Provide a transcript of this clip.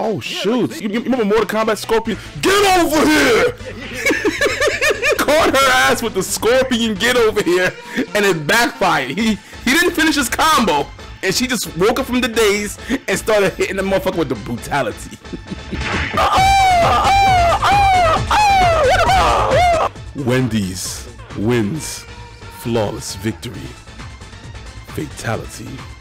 Oh shoot! You remember Mortal Kombat Scorpion? Get over here! Caught her ass with the Scorpion. Get over here, and it backfired. He didn't finish his combo, and she just woke up from the daze and started hitting the motherfucker with the brutality. Wendy's wins flawless victory. Fatality.